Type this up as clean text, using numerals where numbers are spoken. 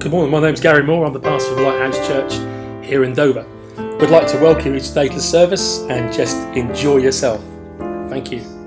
Good morning, my name's Gary Moore. I'm the pastor of Lighthouse Church here in Dover. We'd like to welcome you today to the service and just enjoy yourself. Thank you.